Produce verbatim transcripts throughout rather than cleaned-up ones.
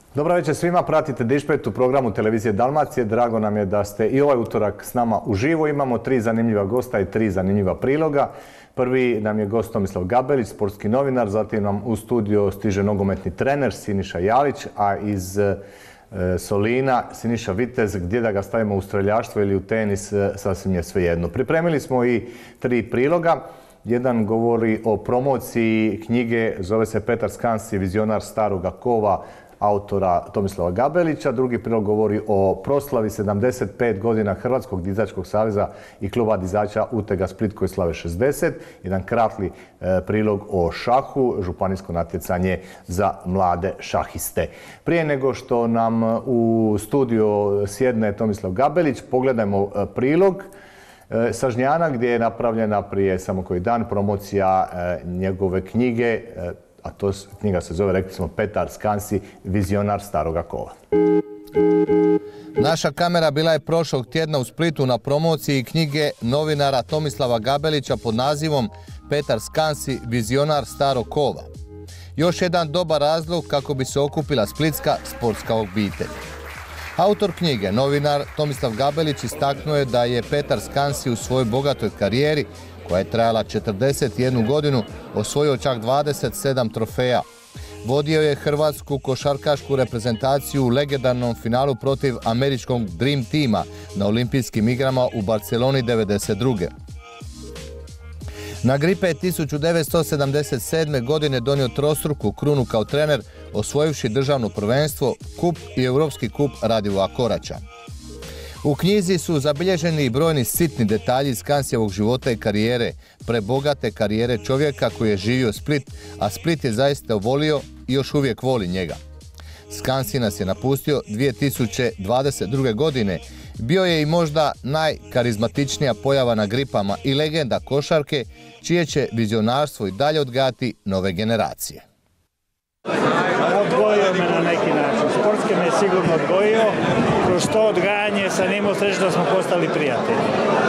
Dobro večer svima, pratite Dišpet u programu Televizije Dalmacije. Drago nam je da ste i ovaj utorak s nama uživo. Imamo tri zanimljiva gosta i tri zanimljiva priloga. Prvi nam je gost Tomislav Gabelić, sportski novinar, zatim nam u studio stiže nogometni trener Siniša Jalić, a iz e, Solina Siniša Vitez, gdje da ga stavimo u streljaštvo ili u tenis, e, sasvim je svejedno. Pripremili smo i tri priloga. Jedan govori o promociji knjige, zove se Petar Skansi, vizionar staroga kova, autora Tomislava Gabelića. Drugi prilog govori o proslavi sedamdeset pet godina Hrvatskog dizačkog saveza i kluba dizača Utega Split koji slave šezdeset. Jedan kratki e, prilog o šahu, županijsko natjecanje za mlade šahiste. Prije nego što nam u studio sjedne Tomislav Gabelić, pogledajmo e, prilog e, sa Žnjana gdje je napravljena prije samo koji dan promocija e, njegove knjige, e, a to knjiga se zove, rekli smo, Petar Skansi, vizionar staroga kova. Naša kamera bila je prošlog tjedna u Splitu na promociji knjige novinara Tomislava Gabelića pod nazivom Petar Skansi, vizionar starog kova. Još jedan dobar razlog kako bi se okupila splitska sportska obitelj. Autor knjige, novinar Tomislav Gabelić, istaknuo je da je Petar Skansi u svojoj bogatoj karijeri, koja je trajala četrdeset jednu godinu, osvojio čak dvadeset sedam trofeja. Vodio je hrvatsku košarkašku reprezentaciju u legendarnom finalu protiv američkog Dream Teama na olimpijskim igrama u Barceloni devedeset druge. Na Gripe je tisuću devetsto sedamdeset sedme. godine donio trostruku krunu kao trener, osvojivši državno prvenstvo, kup i europski kup Radivoja Koraća. U knjizi su zabilježeni i brojni sitni detalji Skansijevog života i karijere, prebogate karijere čovjeka koji je živio Split, a Split je zaista volio i još uvijek voli njega. Skansi nas je napustio dvije tisuće dvadeset druge. godine. Bio je i možda najkarizmatičnija pojava na Gripama i legenda košarke, čije će vizionarstvo i dalje odgajati nove generacije. Odgojio me na neki način. Sportski me je sigurno odgojio. Kroz to odgajanje sam imao sreću da smo postali prijatelji.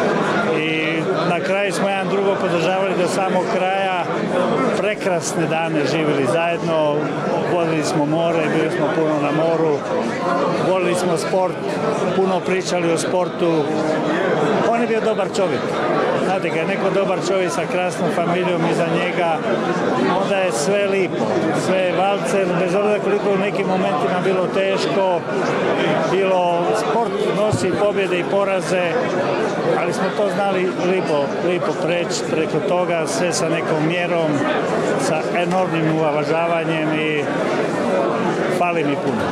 I na kraju smo jedan drugo podržavali do samog kraja. Prekrasne dane živjeli zajedno. Volili smo more, bili smo puno na moru. Volili smo sport, puno pričali o sportu. On je bio dobar čovjek. Znate, kad je neko dobar čovjek sa krasnom familijom iza njega, onda je sve lipo, sve je valcer, bez obzira koliko u nekim momentima bilo teško, bilo sport nosi pobjede i poraze, ali smo to znali lipo, lipo preći preko toga, sve sa nekom mjerom, sa enormnim uvažavanjem i fali mi puno.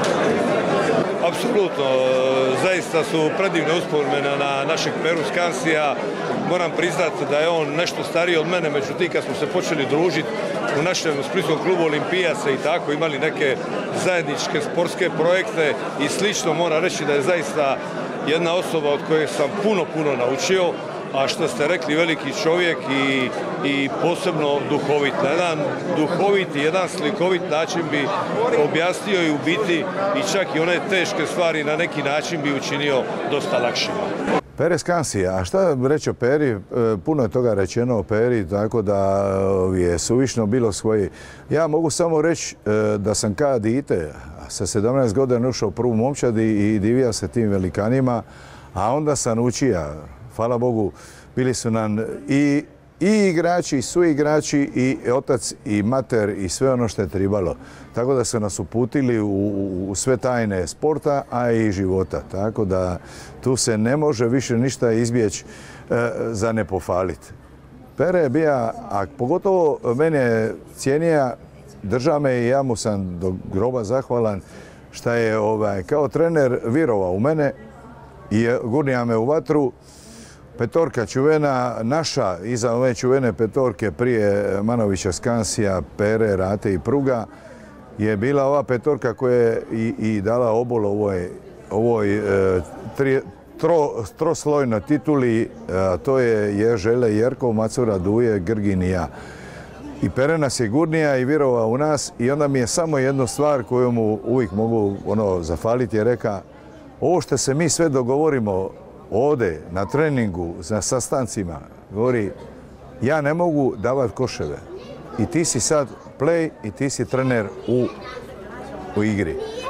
Apsolutno, zaista su predivne uspomene na našeg Peru Skansija. Moram priznati da je on nešto stariji od mene, međutim kad smo se počeli družiti u našem splitskom klubu Olimpijaca i tako imali neke zajedničke sportske projekte i slično, moram reći da je zaista jedna osoba od koje sam puno, puno naučio, a što ste rekli, veliki čovjek i, i posebno duhovit. Na jedan duhovit i jedan slikovit način bi objasnio i u biti i čak i one teške stvari na neki način bi učinio dosta lakšima. Pere Skansi, a šta reći o Peri? Puno je toga rečeno o Peri, tako da je suvišno bilo svoje. Ja mogu samo reći da sam kao dite sa sedamnaest godina ušao u prvu momčadi i divija se tim velikanima, a onda sam učija. Hvala Bogu, bili su nam i, i igrači, i suigrači, i otac, i mater, i sve ono što je tribalo. Tako da su nas uputili u, u sve tajne sporta, a i života. Tako da tu se ne može više ništa izbjeći e, za ne pohvaliti. Pere je bija, a pogotovo mene je cijenija, drža me i ja mu sam do groba zahvalan što je ovaj, kao trener virovao u mene i gurnija me u vatru. Petorka čuvena, naša, iza ove čuvene petorke prije Manovića, Skansija, Pere, Rate i Pruga, je bila ova petorka koja je i, i dala obol ovoj, ovoj e, tri, tro, troslojnoj tituli, a to je Ježele, Jerkov, Macura, Duje, Grgin i ja. I Pere nas je gurnija i virova u nas i onda mi je samo jednu stvar koju mu uvijek mogu ono, zafaliti, je reka, ovo što se mi sve dogovorimo ovdje, na treningu, na sastancima, govori, ja ne mogu davati koševe. I ti si sad play i ti si trener u, u igri.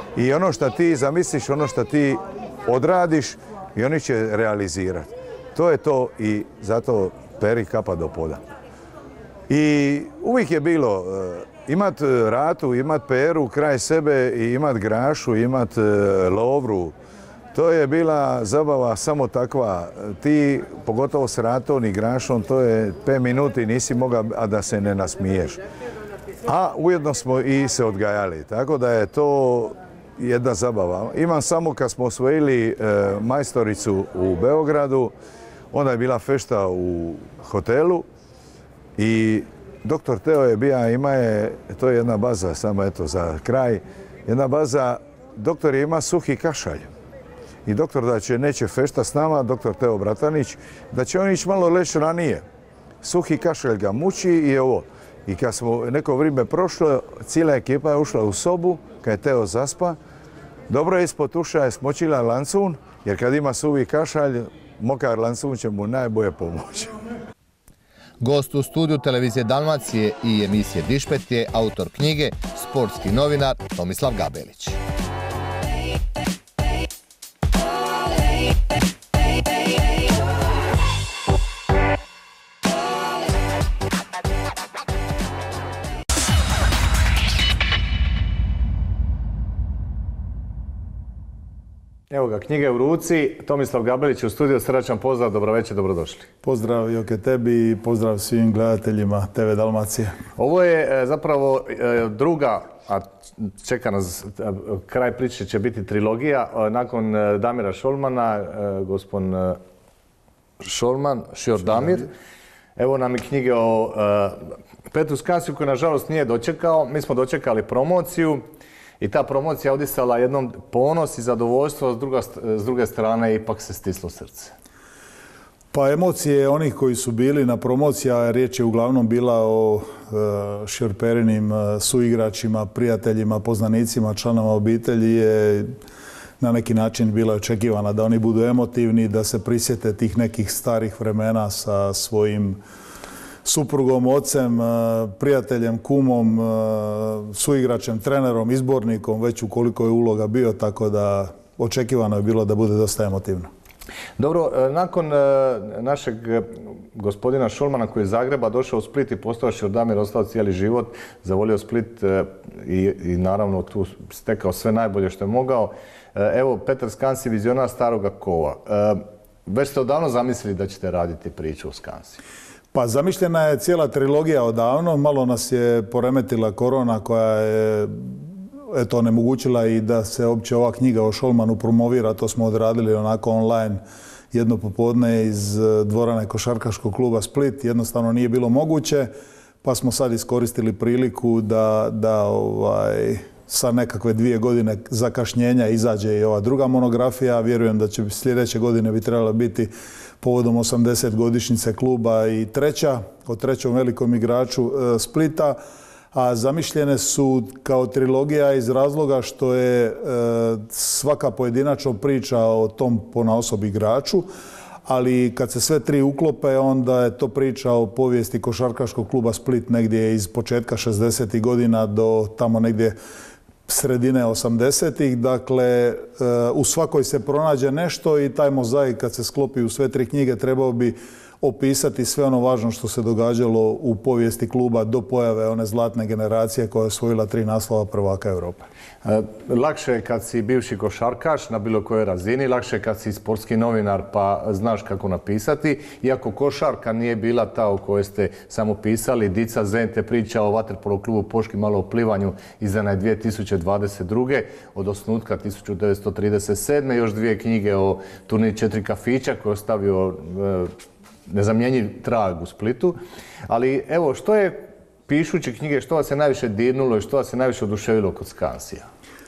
I ono što ti zamisliš, ono što ti odradiš i oni će realizirati. To je to i zato Peri kapa do poda. I uvijek je bilo imat Ratu, imat Peru kraj sebe i imat Grašu, imat Lovru. To je bila zabava samo takva. Ti, pogotovo s Ratom i Grašom, to je pet minuti nisi mogao, a da se ne nasmiješ. A ujedno smo i se odgajali, tako da je to jedna zabava. Imam samo kad smo osvojili e, majstoricu u Beogradu, onda je bila fešta u hotelu i doktor Teo je bija, ima je, to je jedna baza, samo eto za kraj, jedna baza, doktor je ima suhi kašalj. I doktor da će neće fešta s nama, doktor Teo Bratanić, da će on ići malo leći ranije. Suhi kašalj ga muči i ovo. I kad smo neko vrijeme prošlo, cijela ekipa je ušla u sobu, kad je Teo zaspa, dobro je ispod uša je smočila lancun, jer kad ima suhi kašalj, mokar lancun će mu najbolje pomoći. Gost u studiju televizije Dalmacije i emisije Dišpet je autor knjige, sportski novinar Tomislav Gabelić. Evo ga, knjige u ruci, Tomislav Gabelić u studiju, srdačan pozdrav, dobro večer, dobrodošli. Pozdrav Joke tebi i pozdrav svim gledateljima te ve Dalmacije. Ovo je zapravo druga, a čeka nas, kraj priče će biti trilogija, nakon Damira Šolmana, gospon Šolman, Šior Damir. Evo nam i knjige o Petru Skansiju koji nažalost nije dočekao, mi smo dočekali promociju. I ta promocija odisala jednom ponos i zadovoljstvo, s, druga, s druge strane ipak se stislo srce. Pa emocije onih koji su bili na promociji, a riječ je uglavnom bila o e, Šiorperinim suigračima, prijateljima, poznanicima, članova obitelji, je na neki način bila očekivana da oni budu emotivni, da se prisjete tih nekih starih vremena sa svojim suprugom, ocem, prijateljem, kumom, suigračem, trenerom, izbornikom, već ukoliko je uloga bio, tako da očekivano je bilo da bude dosta emotivno. Dobro, nakon našeg gospodina Šolmana koji je iz Zagreba došao u Split i postao Šior Damir, ostao cijeli život, zavolio Split i, i naravno tu stekao sve najbolje što je mogao. Evo, Petar Skansi, vizionar Staroga Kova. Već ste odavno zamislili da ćete raditi priču o Skansi? Pa zamišljena je cijela trilogija odavno, malo nas je poremetila korona koja je eto, onemogućila i da se uopće ova knjiga o Šolmanu promovira, to smo odradili onako online jedno popodne iz dvorane košarkaškog kluba Split, jednostavno nije bilo moguće, pa smo sad iskoristili priliku da, da ovaj, sa nekakve dvije godine zakašnjenja izađe i ova druga monografija, vjerujem da će sljedeće godine bi trebala biti povodom osamdeset godišnjice kluba i treća, o trećom velikom igraču e, Splita, a zamišljene su kao trilogija iz razloga što je e, svaka pojedinačna priča o tom ponaosob igraču, ali kad se sve tri uklope, onda je to priča o povijesti košarkaškog kluba Split negdje iz početka šezdesetih godina do tamo negdje sredine osamdesetih. Dakle, u svakoj se pronađe nešto i taj mozaik kad se sklopi u sve tri knjige trebao bi opisati sve ono važno što se događalo u povijesti kluba do pojave one zlatne generacije koja je osvojila tri naslova prvaka Europe. Lakše je kad si bivši košarkaš na bilo kojoj razini, lakše je kad si sportski novinar pa znaš kako napisati. Iako košarka nije bila ta o kojoj ste samo pisali, Dica Zente priča o vaterpolo klubu Poški, malo o plivanju izdana je dvije tisuće dvadeset druge od osnutka tisuću devetsto trideset sedme Još dvije knjige o turnir četiri kafića koji je ostavio nezamjenjiv trag u Splitu. Ali evo, što je pišući knjige, što vas je najviše dirnulo i što vas je najviše oduševilo kod Skansija?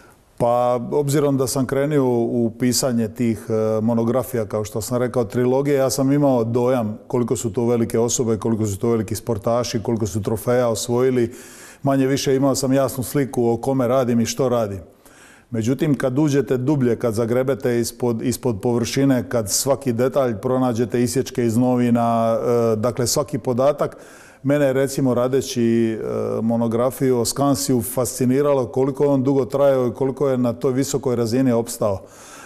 Pa, obzirom da sam krenuo u pisanje tih monografija, kao što sam rekao, trilogije, ja sam imao dojam koliko su to velike osobe, koliko su to veliki sportaši, koliko su trofeja osvojili. Manje više imao sam jasnu sliku o kome radim i što radim. Međutim, kad uđete dublje, kad zagrebete ispod, ispod površine, kad svaki detalj pronađete isječke iz novina, dakle svaki podatak, Mene je recimo radeći monografiju o Skansiju fasciniralo koliko je on dugo trajao i koliko je na toj visokoj razini opstao.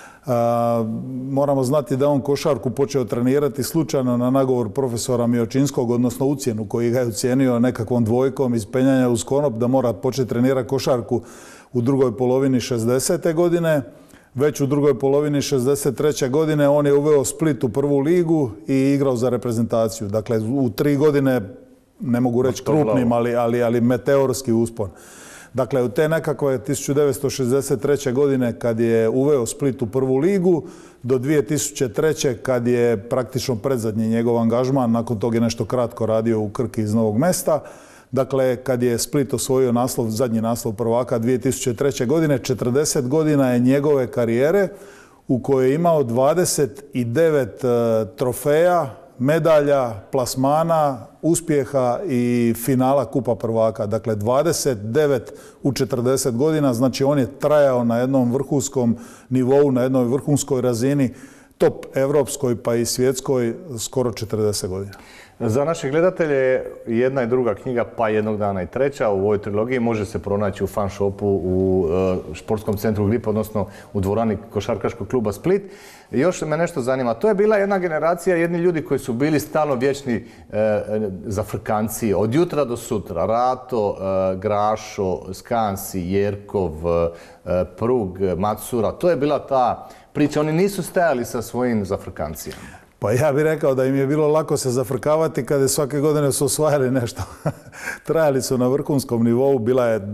Moramo znati da on košarku počeo trenirati slučajno na nagovor profesora Miočinskog, odnosno ucjenu koji ga je ucijenio nekakvom dvojkom iz penjanja uz konop da mora početi trenirati košarku u drugoj polovini šezdesete godine. Već u drugoj polovini šezdeset treće godine on je uveo Split u prvu ligu i igrao za reprezentaciju. Dakle, u tri godine, ne mogu reći krupnim, ali, ali, ali meteorski uspon. Dakle, u te nekakve tisuću devetsto šezdeset treće godine kad je uveo Split u prvu ligu, do dvije tisuće treće kad je praktično predzadnji njegov angažman, nakon toga je nešto kratko radio u Krki iz Novog Mesta. Dakle, kad je Split osvojio naslov, zadnji naslov prvaka dvije tisuće treće godine, četrdeset godina je njegove karijere u kojoj je imao dvadeset devet trofeja, medalja, plasmana, uspjeha i finala Kupa prvaka. Dakle, dvadeset devet u četrdeset godina, znači on je trajao na jednom vrhunskom nivou, na jednoj vrhunskoj razini, top evropskoj pa i svjetskoj, skoro četrdeset godina. Za naše gledatelje jedna i druga knjiga, pa jednog dana i treća u ovoj trilogiji može se pronaći u fan shopu u športskom centru Grip, odnosno u dvorani košarkaškog kluba Split. Još me nešto zanima, to je bila jedna generacija, jedni ljudi koji su bili stalno vječni e, zafrkanci, od jutra do sutra. Rato, e, Grašo, Skansi, Jerkov, e, Prug, Macura, to je bila ta priča. Oni nisu stajali sa svojim zafrkancijama. Pa ja bih rekao da im je bilo lako se zafrkavati kada svake godine su osvajali nešto. Trajali su na vrhunskom nivou, bila je,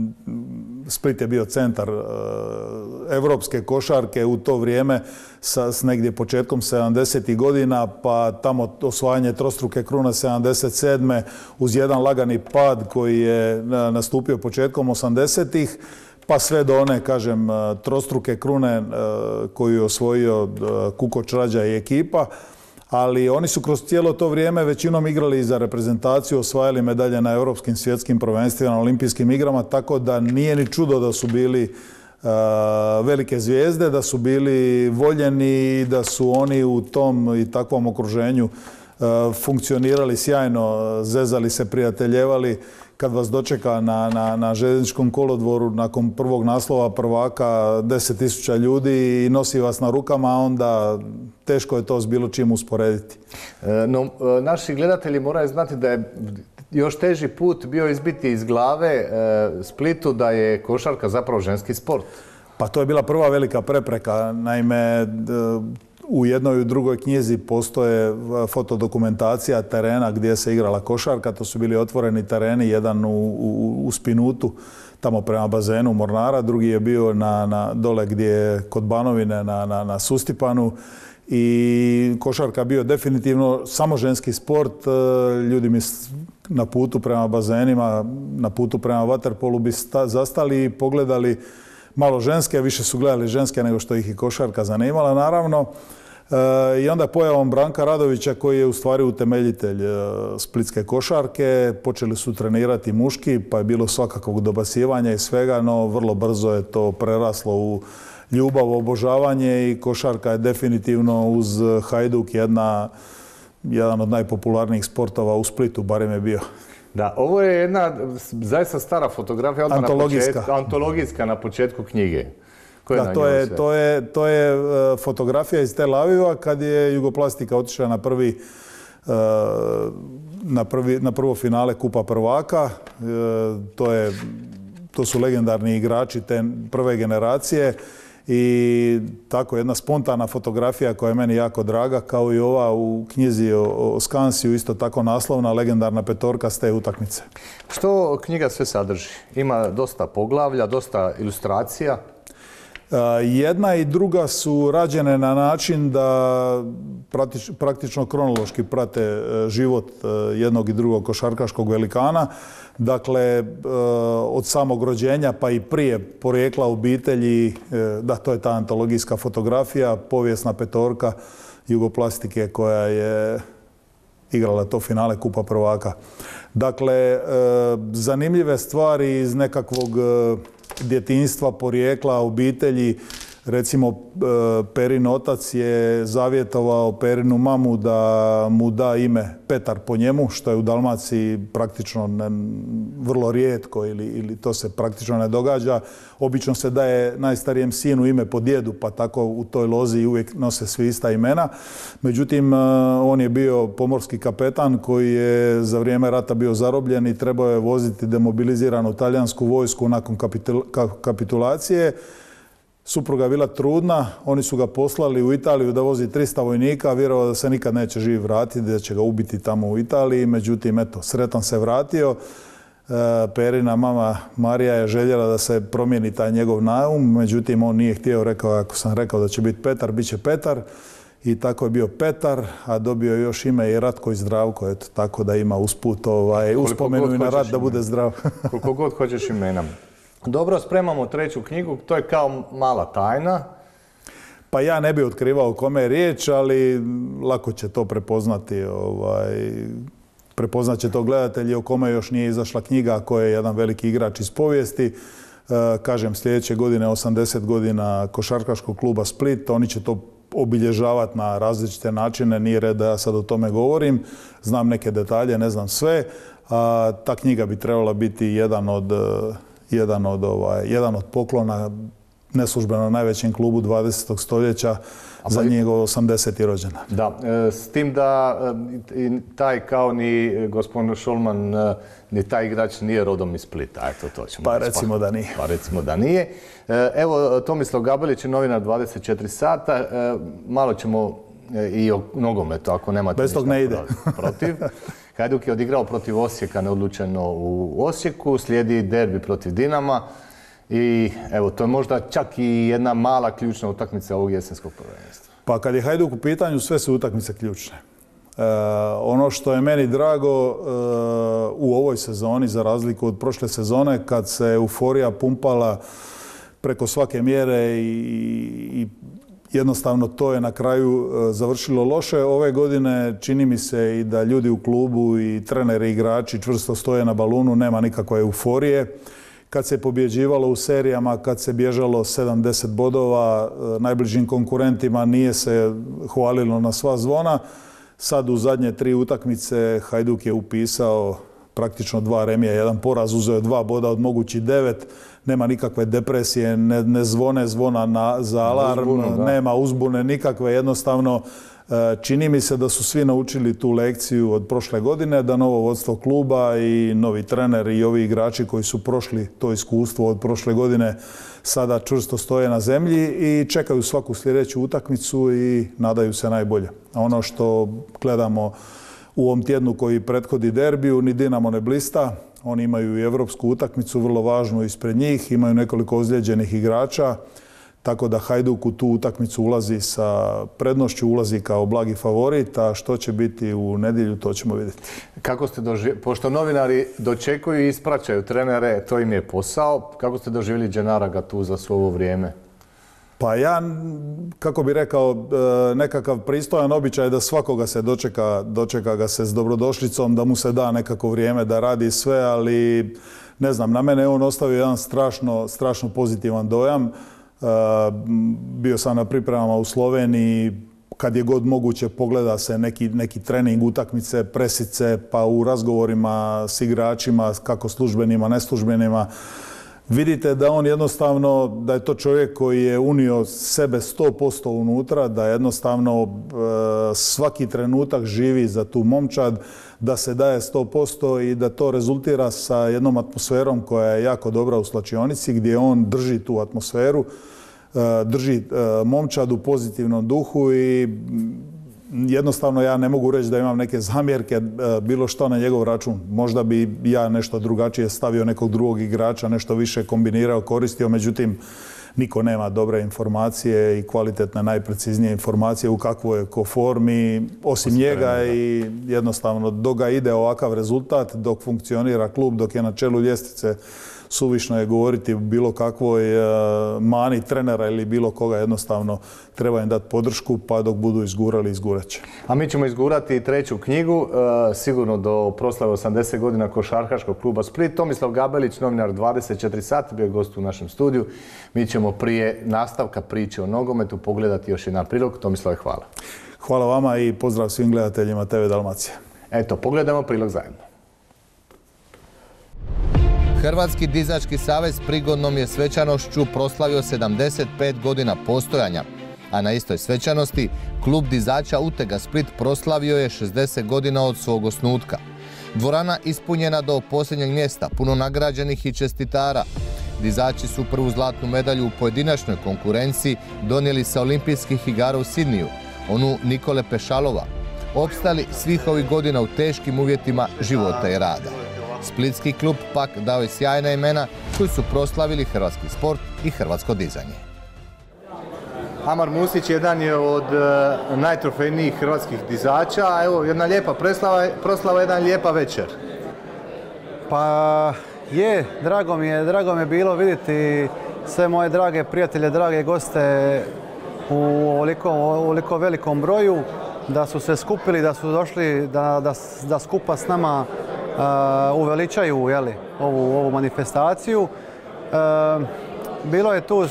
Split je bio centar uh, evropske košarke u to vrijeme sa, s negdje početkom sedamdesetih godina, pa tamo osvajanje trostruke krune sedamdeset sedme uz jedan lagani pad koji je nastupio početkom osamdesetih. Pa sve do one, kažem, trostruke krune koju je osvojio Kukoč, Rađa i ekipa. Ali oni su kroz cijelo to vrijeme većinom igrali i za reprezentaciju, osvajali medalje na europskim, svjetskim prvenstvima, na olimpijskim igrama, tako da nije ni čudo da su bili velike zvijezde, da su bili voljeni i da su oni u tom i takvom okruženju funkcionirali sjajno, zezali se, prijateljevali. Kad vas dočeka na, na, na željezničkom kolodvoru nakon prvog naslova prvaka deset tisuća ljudi i nosi vas na rukama, onda teško je to s bilo čim usporediti. No, naši gledatelji moraju znati da je još teži put bio izbiti iz glave Splitu da je košarka zapravo ženski sport. Pa to je bila prva velika prepreka. Naime, u jednoj i drugoj knjizi postoje fotodokumentacija terena gdje se igrala košarka. To su bili otvoreni tereni, jedan u, u, u Spinutu, tamo prema bazenu Mornara, drugi je bio na, na dole gdje je kod Banovine na, na, na Sustipanu. I košarka bio definitivno samo ženski sport. Ljudi mi na putu prema bazenima, na putu prema vaterpolu bi sta, zastali i pogledali malo ženske, više su gledali ženske nego što ih i košarka zanimala, naravno. E, I onda pojavom Branka Radovića, koji je u stvari utemeljitelj e, splitske košarke, počeli su trenirati muški, pa je bilo svakakvog dobacivanja i svega, no vrlo brzo je to preraslo u ljubav, obožavanje i košarka je definitivno uz Hajduk jedna, jedan od najpopularnijih sportova u Splitu, barem je bio. Da, ovo je jedna zaista stara fotografija, antologijska. Na početku, antologijska na početku knjige. Koje da, to je, to je, to je uh, fotografija iz Tel Aviva kad je Jugoplastika otišla na prvi, uh, na prvi, na prvo finale Kupa prvaka. Uh, to je, to su legendarni igrači te prve generacije. I tako jedna spontana fotografija koja je meni jako draga, kao i ova u knjizi o, o Skansiju, isto tako naslovna, legendarna petorka s te utakmice. Što knjiga sve sadrži? Ima dosta poglavlja, dosta ilustracija? Jedna i druga su rađene na način da praktič, praktično kronološki prate život jednog i drugog košarkaškog velikana. Dakle, od samog rođenja pa i prije porijekla obitelji, da, to je ta antologijska fotografija, povijesna petorka Jugoplastike koja je igrala to finale Kupa prvaka. Dakle, zanimljive stvari iz nekakvog djetinjstva, porijekla, obitelji, Recimo, Perin otac je zavjetovao Perinu mamu da mu da ime Petar po njemu, što je u Dalmaciji praktično ne, vrlo rijetko ili, ili to se praktično ne događa. Obično se daje najstarijem sinu ime po djedu, pa tako u toj lozi uvijek nose svi ista imena. Međutim, on je bio pomorski kapetan koji je za vrijeme rata bio zarobljen i trebao je voziti demobiliziranu talijansku vojsku nakon kapitulacije. Supruga je bila trudna, oni su ga poslali u Italiju da vozi trista vojnika, vjerovao da se nikad neće živ vratiti, da će ga ubiti tamo u Italiji. Međutim, eto, sretan se vratio. Perina mama Marija je željela da se promijeni taj njegov naum, međutim on nije htio, rekao, ako sam rekao da će biti Petar, bit će Petar. I tako je bio Petar, a dobio je još ime i Ratko i Zdravko, eto, tako da ima usput ovaj, uspomenu i na rat da bude zdrav. Koliko god hoćeš imena. Dobro, spremamo treću knjigu, to je kao mala tajna. Pa ja ne bih otkrivao kome je riječ, ali lako će to prepoznati. Ovaj, prepoznat će to gledatelji o kome još nije izašla knjiga, ko je jedan veliki igrač iz povijesti. E, kažem, sljedeće godine osamdeset godina Košarkaškog kluba Split, oni će to obilježavati na različite načine, nije red da ja sad o tome govorim. Znam neke detalje, ne znam sve. A ta knjiga bi trebala biti jedan od... Jedan od, ovaj, jedan od poklona neslužbeno najvećem klubu dvadesetog stoljeća za njegov osamdeseti rođendan. Da, s tim da taj kao ni gospodin Šolman, ni taj igrač nije rodom iz Splita. Eto, to ćemo pa recimo da nije. Pa recimo da nije. Evo, Tomislav Gabelić je novinar dvadeset četiri sata. Malo ćemo i o nogometu, ako nemate bez tog ne ide. Protiv. Hajduk je odigrao protiv Osijeka neodlučeno u Osijeku, slijedi derbi protiv Dinama i evo, to je možda čak i jedna mala ključna utakmica ovog jesenskog prvenstva. Pa kad je Hajduk u pitanju, sve su utakmice ključne. E, ono što je meni drago e, u ovoj sezoni, za razliku od prošle sezone, kad se euforija pumpala preko svake mjere i, i jednostavno to je na kraju završilo loše. Ove godine čini mi se i da ljudi u klubu i treneri i igrači čvrsto stoje na balunu, nema nikakve euforije. Kad se pobjeđivalo u serijama, kad se bježalo sedamdeset bodova, najbližim konkurentima nije se hvalilo na sva zvona. Sad u zadnje tri utakmice Hajduk je upisao praktično dva remija, jedan poraz, uzeo je dva boda od mogućih devet. Nema nikakve depresije, ne, ne zvone zvona na, za alarm, uzbunu, nema uzbune nikakve, jednostavno čini mi se da su svi naučili tu lekciju od prošle godine, da novo vodstvo kluba i novi trener i ovi igrači koji su prošli to iskustvo od prošle godine sada čvrsto stoje na zemlji i čekaju svaku sljedeću utakmicu i nadaju se najbolje. A ono što gledamo u ovom tjednu koji prethodi derbiju, ni Dinamo ne blista. Oni imaju i evropsku utakmicu, vrlo važnu ispred njih, imaju nekoliko ozlijeđenih igrača, tako da Hajduk u tu utakmicu ulazi sa prednošću, ulazi kao blagi favorit, a što će biti u nedjelju, to ćemo vidjeti. Kako ste doživjeli, pošto novinari dočekuju i ispraćaju trenere, to im je posao, kako ste doživjeli Dženara Gattusa svo ovo vrijeme? Pa ja, kako bi rekao, nekakav pristojan običaj da svakoga se dočeka, dočeka ga se s dobrodošlicom, da mu se da nekako vrijeme da radi sve, ali ne znam, na mene je on ostavio jedan strašno, strašno pozitivan dojam. Bio sam na pripremama u Sloveniji, kad je god moguće pogleda se neki, neki trening, utakmice, presice, pa u razgovorima s igračima, kako službenima, neslužbenima, vidite da on jednostavno, da je to čovjek koji je unio sebe sto posto unutra, da jednostavno e, svaki trenutak živi za tu momčad, da se daje sto posto i da to rezultira sa jednom atmosferom koja je jako dobra u slačionici, gdje on drži tu atmosferu, e, drži e, momčad u pozitivnom duhu i jednostavno ja ne mogu reći da imam neke zamjerke, bilo što na njegov račun. Možda bi ja nešto drugačije stavio nekog drugog igrača, nešto više kombinirao, koristio, međutim niko nema dobre informacije i kvalitetne, najpreciznije informacije u kakvoj je ko formi, osim njega i jednostavno dok ga ide ovakav rezultat, dok funkcionira klub, dok je na čelu ljestvice suvišno je govoriti bilo kakvoj mani trenera ili bilo koga, jednostavno treba im dati podršku, pa dok budu izgurali, izgurat će. A mi ćemo izgurati treću knjigu, sigurno do proslave osamdeset godina Košarkaškog kluba Split. Tomislav Gabelić, novinar dvadeset četiri sata, bio je gost u našem studiju. Mi ćemo prije nastavka priče o nogometu pogledati još jedan prilog. Tomislave, hvala. Hvala vama i pozdrav svim gledateljima te ve Dalmacije. Eto, pogledamo prilog zajedno. Hrvatski dizački savez prigodnom je svečanošću proslavio sedamdeset pet godina postojanja, a na istoj svečanosti klub dizača Utega Split proslavio je šezdeset godina od svog osnutka. Dvorana ispunjena do posljednjeg mjesta, puno nagrađenih i čestitara. Dizači su prvu zlatnu medalju u pojedinačnoj konkurenciji donijeli sa olimpijskih igara u Sidniju, onu Nikole Pešalova. Opstali svih ovih godina u teškim uvjetima života i rada. Splitski klub pak dao je sjajna imena koji su proslavili hrvatski sport i hrvatsko dizanje. Amar Musić jedan je od najtrofejnijih hrvatskih dizača, a evo jedna lijepa proslava, proslava jedan lijepa večer. Pa je, drago mi je, drago mi je bilo vidjeti sve moje drage prijatelje, drage goste u ovoliko, ovoliko velikom broju, da su se skupili, da su došli da, da, da skupa s nama Uh, uveličaju jeli, ovu, ovu manifestaciju. Uh, bilo je tu uh, uh,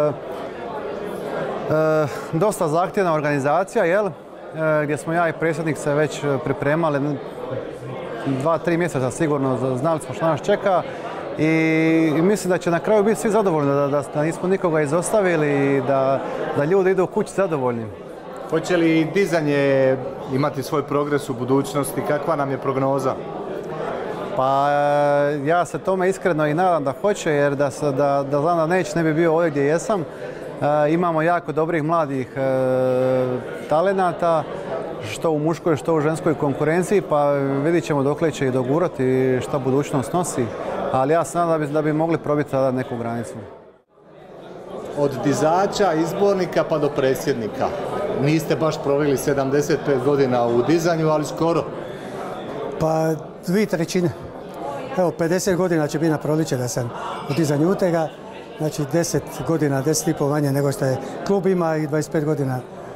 dosta zahtjevna organizacija, jel? Uh, gdje smo ja i predsjednik se već pripremali dva, tri mjeseca sigurno, znali smo što nas čeka i mislim da će na kraju biti svi zadovoljni, da, da, da nismo nikoga izostavili i da, da ljudi idu kući zadovoljni. Hoće li dizanje imati svoj progres u budućnosti? Kakva nam je prognoza? Pa ja se tome iskreno i nadam da hoće, jer da, se, da, da znam da neće, ne bi bio ovdje gdje jesam. E, imamo jako dobrih mladih e, talenata, što u muškoj, što u ženskoj konkurenciji, pa vidit ćemo dokle će ih dogurati, šta budućnost nosi. Ali ja se nadam da bi, da bi mogli probiti tada neku granicu. Od dizača, izbornika pa do predsjednika. Niste baš proveli sedamdeset pet godina u dizanju, ali skoro. Pa dvije trećine. Evo, pedeset godina će biti na proliče da sam u dizanju Utega. Znači deset godina, deset i pol manje nego što je klub ima i dvadeset pet godina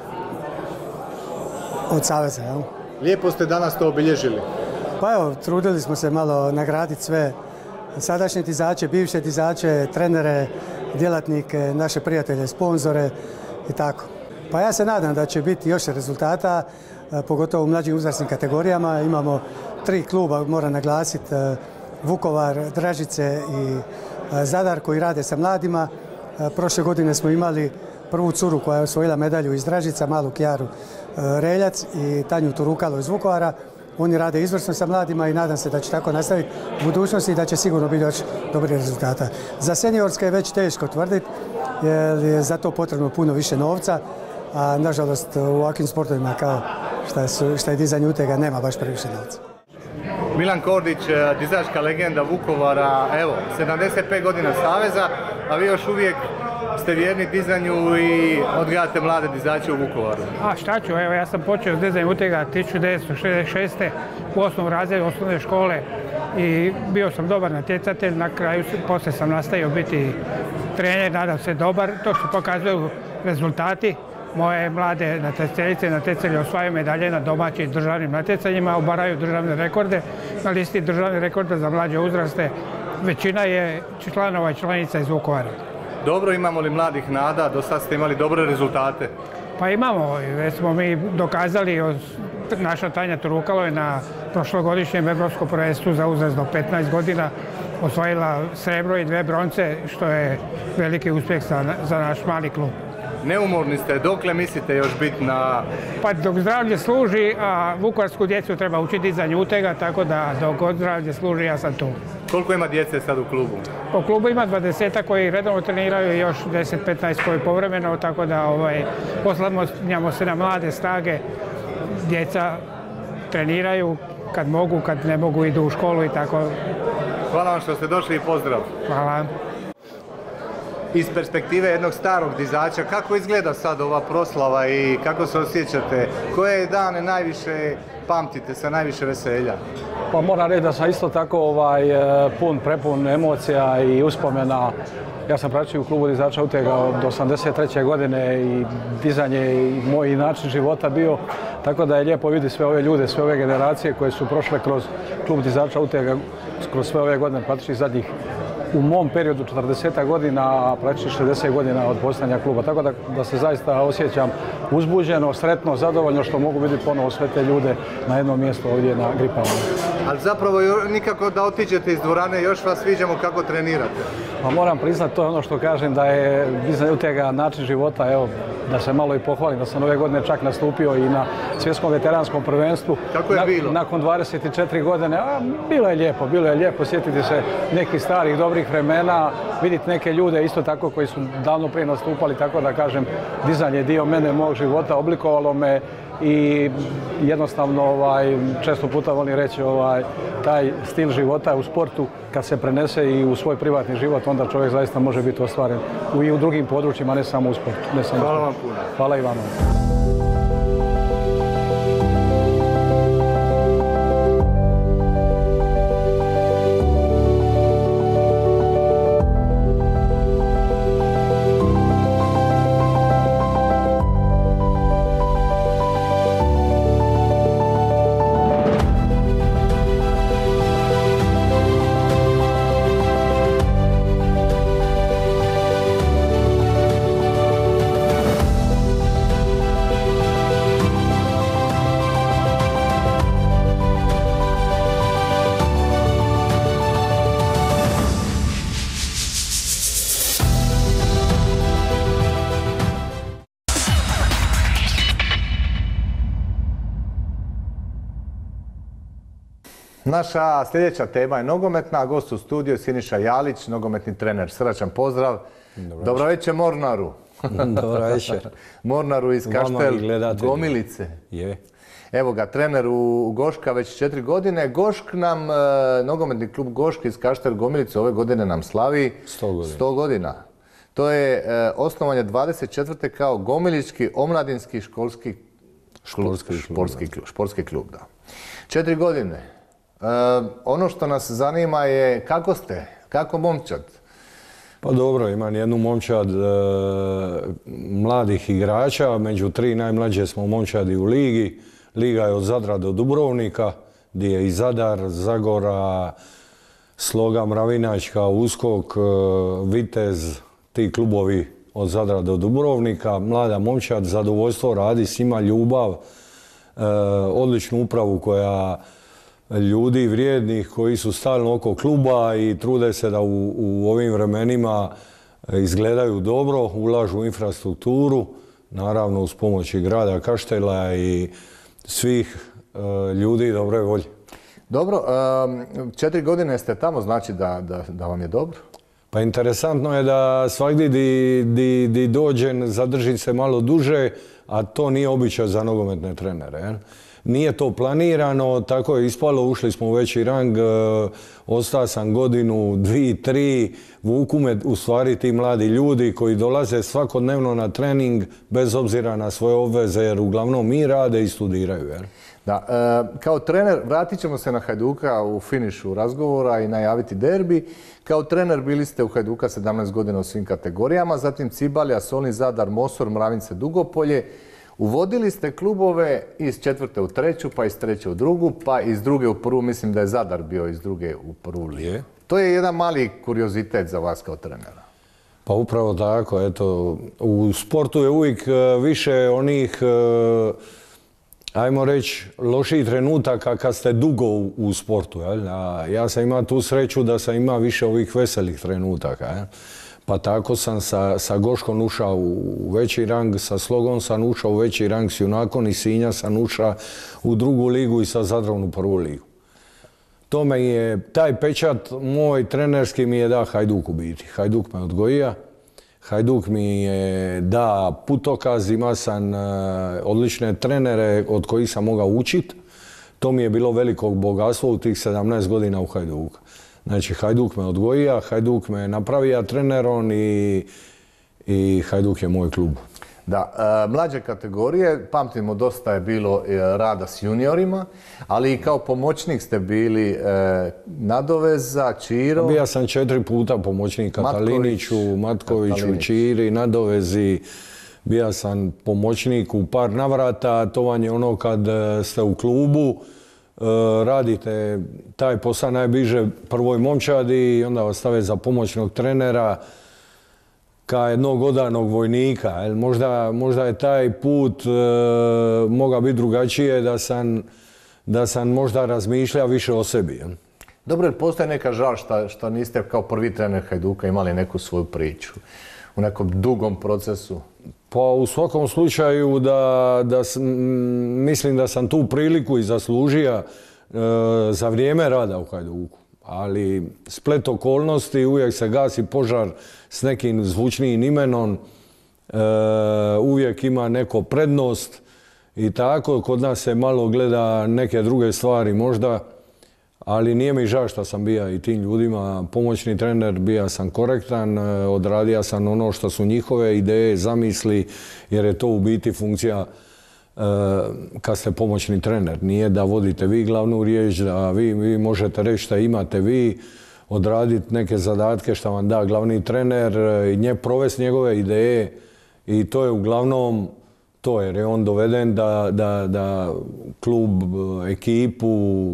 od saveza. Jel? Lijepo ste danas to obilježili. Pa evo, trudili smo se malo nagraditi sve sadašnje dizače, bivše dizače, trenere, djelatnike, naše prijatelje, sponzore i tako. Pa ja se nadam da će biti još rezultata, pogotovo u mlađim uzrasnim kategorijama. Imamo tri kluba, moram naglasiti, Vukovar, Dražice i Zadar koji rade sa mladima. Prošle godine smo imali prvu curu koja je osvojila medalju iz Dražica, malu Kjaru Reljac i Tanju Turukalo iz Vukovara. Oni rade izvrsno sa mladima i nadam se da će tako nastaviti u budućnosti i da će sigurno biti još dobrih rezultata. Za seniorske je već teško tvrditi jer je za to potrebno puno više novca, a nažalost u ovakvim sportovima kao što je dizanje Utega nema baš previše novca. Milan Kordić, dizačka legenda Vukovara, evo, sedamdeset pet godina saveza, a vi još uvijek ste vjerni dizanju i odgajate mlade dizače u Vukovaru. A šta ću, evo ja sam počeo s dizanjem Utega tisuću devetsto šezdeset šeste. u osnovnom razredu osnovne škole i bio sam dobar natjecatelj, na kraju poslije sam nastavio biti trener, nadam se dobar, to što pokazuju rezultati. Moje mlade natjecateljice i natjecatelji osvajaju medalje na domaćim državnim natjecanjima, obaraju državne rekorde. Na listi državnih rekorda za mlađe uzraste većina je članova i članica iz Vukovara. Dobro, imamo li mladih nada? Do sad ste imali dobre rezultate? Pa imamo, već smo mi dokazali, naša Tanja Turukalo je na prošlogodišnjem evropskom prvenstvu za uzrast do petnaest godina osvojila srebro i dve bronce, što je veliki uspjeh za naš mali klub. Neumorni ste, dokle mislite još biti na... Pa dok zdravlje služi, a vukovarsku djecu treba učiti dizanje Utega, tako da dok god zdravlje služi, ja sam tu. Koliko ima djece sad u klubu? Po klubu ima dvadesetak koji redovno treniraju i još deset do petnaest koji povremeno, tako da ovaj, oslanjamo se na mlade snage. Djeca treniraju kad mogu, kad ne mogu idu u školu i tako. Hvala vam što ste došli i pozdrav. Hvala. Iz perspektive jednog starog dizača, kako izgleda sad ova proslava i kako se osjećate? Koje dane najviše pamtite sa najviše veselja? Pa moram reći da sam isto tako ovaj, pun, prepun emocija i uspomena. Ja sam praćio u klubu dizača utega od osamdeset treće godine i dizanje i moj način života bio, tako da je lijepo vidjeti sve ove ljude, sve ove generacije koje su prošle kroz klub dizača utega, kroz sve ove godine, praktički zadnjih u mom periodu četrdeset godina, a praktički šezdeset godina od postojanja kluba. Tako da, da se zaista osjećam uzbuđeno, sretno, zadovoljno što mogu vidjeti ponovo sve te ljude na jednom mjestu ovdje na Gripanu. Ali zapravo nikako da otiđete iz dvorane, još vas viđamo kako trenirate. Pa moram priznati, to je ono što kažem, da je dizanje utega način života, evo, da se malo i pohvalim, da sam ove godine čak nastupio i na svjetskom veteranskom prvenstvu. Kako je bilo? Nakon dvadeset četiri godine, a bilo je lijepo, bilo je lijepo sjetiti se nekih starih, dobrih vremena, vidjeti neke ljude isto tako koji su davno prije nastupali, tako da kažem, dizanje je dio mene, mog života, oblikovalo me i jednostavno ovaj, često puta volim reći ovaj, taj stil života u sportu kad se prenese i u svoj privatni život, onda čovjek zaista može biti ostvaren i u drugim područjima, ne samo u sportu. Ne samo Hvala u vam sportu. puno. Hvala i vama. Naša sljedeća tema je nogometna, a gost u studiju je Siniša Jalić, nogometni trener. Srdačan pozdrav. Dobro večer Mornaru. Dobro večer. Mornaru iz Kaštel Gomilice. Je. Evo ga, trener u Goška već četiri godine. Gošk nam, nogometni klub Gošk iz Kaštel Gomilice ove godine nam slavi sto godina. To je osnovan je dvadeset četvrte kao Gomilički omladinski školski športski klub. Četiri godine. E, ono što nas zanima je kako ste, kako momčad? Pa dobro, imam jednu momčad e, mladih igrača, među tri najmlađe smo momčadi u ligi. Liga je od Zadra do Dubrovnika, gdje je i Zadar, Zagora, Sloga, Mravinačka, Uskok, e, Vitez, ti klubovi od Zadra do Dubrovnika. Mlada momčad, zadovoljstvo radi s njima, ljubav, e, odličnu upravu koja ljudi vrijednih koji su stalno oko kluba i trude se da u, u ovim vremenima izgledaju dobro, ulažu u infrastrukturu, naravno uz pomoć i grada Kaštela i svih e, ljudi dobre volje. Dobro, um, četiri godine ste tamo, znači da, da, da vam je dobro? Pa interesantno je da svagdje di, di, di dođem zadrži se malo duže, a to nije običaj za nogometne trenere. Je? Nije to planirano, tako je ispalo, ušli smo u veći rang, e, ostao sam godinu, dvi, tri, vuku me u stvari ti mladi ljudi koji dolaze svakodnevno na trening bez obzira na svoje obveze jer uglavnom mi rade i studiraju. Jer? Da, e, kao trener, vratit ćemo se na Hajduka u finišu razgovora i najaviti derbi. Kao trener bili ste u Hajduka sedamnaest godina u svim kategorijama, zatim Cibalja, Solin, Zadar, Mosor, Mravince, Dugopolje. Uvodili ste klubove iz četvrte u treću, pa iz treće u drugu, pa iz druge u prvu, mislim da je Zadar bio iz druge u prvu ligu. To je jedan mali kuriozitet za vas kao trenera. Pa upravo tako, eto, u sportu je uvijek više onih, ajmo reći, loših trenutaka kad ste dugo u, u sportu. Jel? A ja sam imao tu sreću da sam imao više ovih veselih trenutaka. Jel? Pa tako sam sa, sa Goškom ušao u veći rang, sa Slogom sam ušao u veći rang, s Junakom i Sinja sam ušao u drugu ligu i sa Zadrom u prvu ligu. To me je, taj pečat moj trenerski mi je da Hajduk u biti. Hajduk me odgojija, Hajduk mi je da putokaz, imao sam uh, odlične trenere od kojih sam mogao učiti. To mi je bilo velikog bogatstva u tih sedamnaest godina u Hajduka. Znači, Hajduk me odgojija, Hajduk me napravija trenerom i, i Hajduk je moj klub. Da, e, mlađe kategorije, pamtimo, dosta je bilo e, rada s juniorima, ali i kao pomoćnik ste bili e, Nadoveza, Čiro. Bija sam četiri puta pomoćnik Kataliniću, Matkoviću, Katalinić. Čiri, Nadovezi. Bija sam pomoćnik u par navrata, to vam je ono kad ste u klubu, radite taj posao najbliže prvoj momčadi i onda vas stave za pomoćnog trenera kao jednog odanog vojnika. Možda, možda je taj put e, mogao biti drugačije da sam, da sam možda razmišljao više o sebi. Dobro, postoje neka žal što, što niste kao prvi trener Hajduka imali neku svoju priču u nekom dugom procesu? Pa u svakom slučaju da, da sam, mislim da sam tu priliku i zaslužio e, za vrijeme rada u Hajduku. Ali splet okolnosti, uvijek se gasi požar s nekim zvučnijim imenom, e, uvijek ima neko prednost i tako. Kod nas se malo gleda neke druge stvari možda, ali nije mi žao što sam bio i tim ljudima pomoćni trener, bio sam korektan, odradio sam ono što su njihove ideje, zamisli, jer je to u biti funkcija e, kad ste pomoćni trener. Nije da vodite vi glavnu riječ, da vi, vi možete reći što imate vi, odraditi neke zadatke što vam da glavni trener i nje provesti njegove ideje i to je uglavnom to, jer je on doveden da, da, da klub, ekipu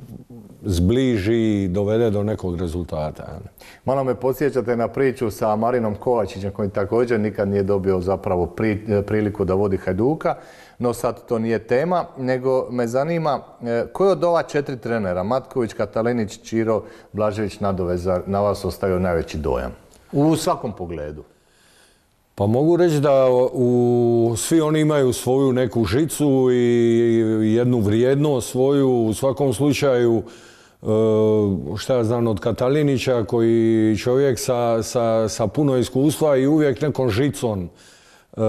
zbliži i dovede do nekog rezultata. Malo me podsjećate na priču sa Marinom Kovačićem koji također nikad nije dobio zapravo pri, priliku da vodi Hajduka, no sad to nije tema, nego me zanima ko je od ova četiri trenera, Matković, Katalinić, Čiro, Blažević, Nadoveza, na vas ostavio najveći dojam? U svakom pogledu. Pa mogu reći da u, svi oni imaju svoju neku žicu i jednu vrijednost svoju. U svakom slučaju, šta ja znam, od Katalinića koji čovjek sa, sa, sa puno iskustva i uvijek nekom žicom, e,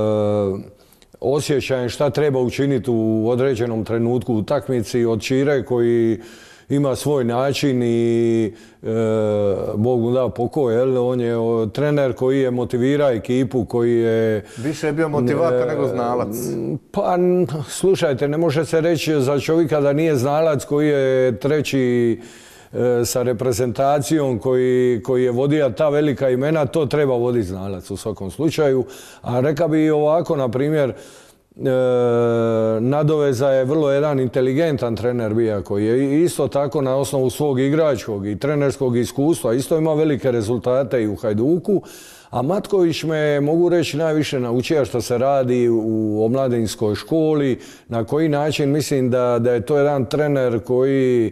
osjećajem šta treba učiniti u određenom trenutku u utakmici, od Čire koji ima svoj način i e, Bog mu da pokoj, jel? On je o, trener koji je motivira ekipu, koji je... Više je bio motivator e, nego znalac. Pa, slušajte, ne može se reći za čovjeka da nije znalac koji je treći e, sa reprezentacijom, koji, koji je vodio ta velika imena, to treba voditi znalac u svakom slučaju. A reka bi ovako, na primjer, E, Nadoveza je vrlo jedan inteligentan trener bio koji je isto tako na osnovu svog igračkog i trenerskog iskustva isto ima velike rezultate i u Hajduku, a Matković me, mogu reći, najviše naučio što se radi u omladinskoj školi, na koji način mislim da, da je to jedan trener koji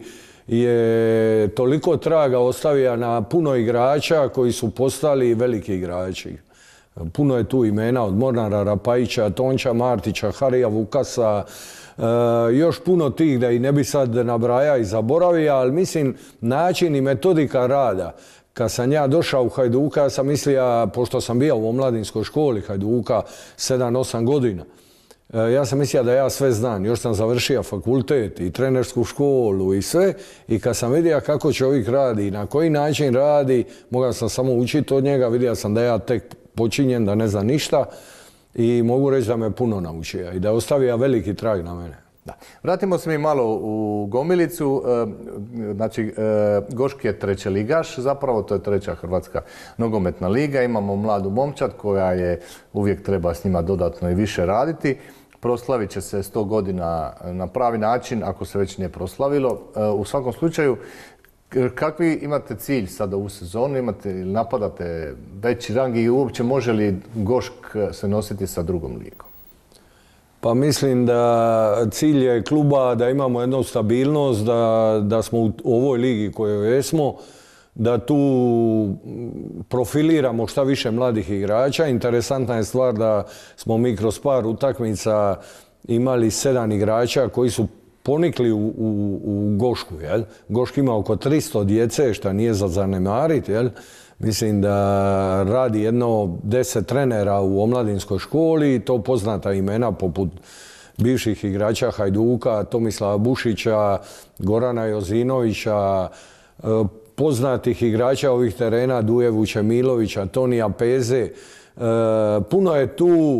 je toliko traga ostavio na puno igrača koji su postali veliki igrači. Puno je tu imena od Mornara, Rapajića, Tonča Martića, Harija Vukasa, e, još puno tih da i ne bi sad nabraja i zaboravio, ali mislim način i metodika rada. Kad sam ja došao u Hajduka, ja sam mislio, pošto sam bio u omladinskoj školi Hajduka sedam osam godina, e, ja sam mislio da ja sve znam. Još sam završio fakultet i trenersku školu i sve. I kad sam vidio kako čovjek radi i na koji način radi, mogao sam samo učiti od njega, vidio sam da ja tek počinjen, da ne zna ništa i mogu reći da me puno naučio i da je ostavio veliki trag na mene. Da. Vratimo se mi malo u Gomilicu. Znači, Goški je treći ligaš, zapravo to je treća hrvatska nogometna liga. Imamo mladu momčad koja je, uvijek treba s njima dodatno i više raditi. Proslavit će se sto godina na pravi način, ako se već nije proslavilo. U svakom slučaju, kakvi imate cilj sada u sezonu? Imate ili napadate veći rang i uopće može li Gošk se nositi sa drugom ligom? Pa mislim da cilj je kluba da imamo jednu stabilnost, da, da smo u ovoj ligi kojoj jesmo, da tu profiliramo šta više mladih igrača. Interesantna je stvar da smo mi kroz par utakmica imali sedam igrača koji su ponikli u, u, u Gošku. Jel? Gošk ima oko tristo djece, što nije za zanemariti. Jel? Mislim da radi jedno deset trenera u omladinskoj školi, to poznata imena poput bivših igrača Hajduka, Tomislava Bušića, Gorana Jozinovića, poznatih igrača ovih terena, Duje Vučemilovića, Tonija Peze. Puno je tu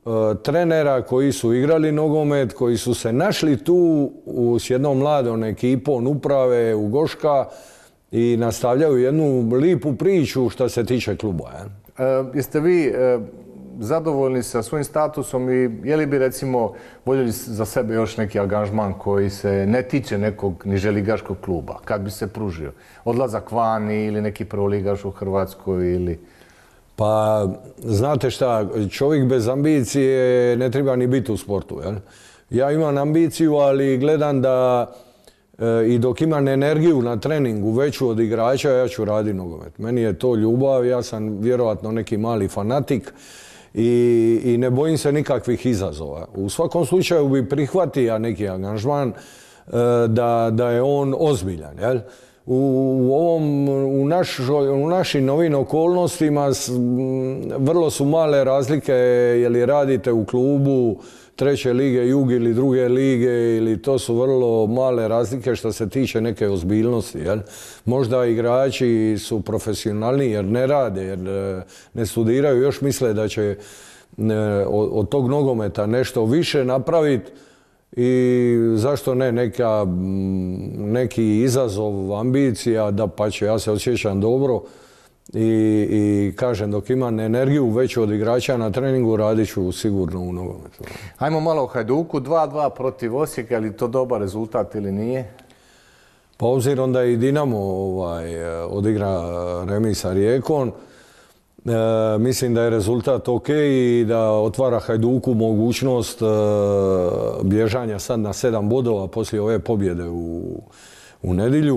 trenera koji su igrali nogomet, koji su se našli tu s jednom mladom ekipom uprave u Goška i nastavljaju jednu lipu priču što se tiče kluba. E, jeste vi e, zadovoljni sa svojim statusom i je li bi recimo voljeli za sebe još neki angažman koji se ne tiče nekog niželigaškog kluba, kad bi se pružio? Odlazak vani ili neki prvoligaš u Hrvatskoj ili... Pa, znate šta, čovjek bez ambicije ne treba ni biti u sportu. Jel? Ja imam ambiciju, ali gledam da e, i dok imam energiju na treningu veću od igrača, ja ću raditi nogomet. Meni je to ljubav, ja sam vjerojatno neki mali fanatik i, i ne bojim se nikakvih izazova. U svakom slučaju bi prihvatio neki angažman e, da, da je on ozbiljan. Jel? U, u, ovom, u, našoj, u našim novim okolnostima s, m, vrlo su male razlike je li radite u klubu treće lige Jug ili druge lige, ili to su vrlo male razlike što se tiče neke ozbiljnosti. Jel? Možda igrači su profesionalni jer ne rade, jer ne studiraju, još misle da će od, od tog nogometa nešto više napraviti. I zašto ne neka, neki izazov, ambicija, da pa će, ja se osjećam dobro i, i kažem dok imam energiju veću od igrača na treningu radit ću sigurno u nogometu. Ajmo malo o Hajduku, dva dva protiv Osijeka, je li to dobar rezultat ili nije? Pa obzirom da i Dinamo ovaj, odigra remis sa Rijekom, E, mislim da je rezultat ok i da otvara Hajduku mogućnost e, bježanja sad na sedam bodova poslije ove pobjede u, u nedjelju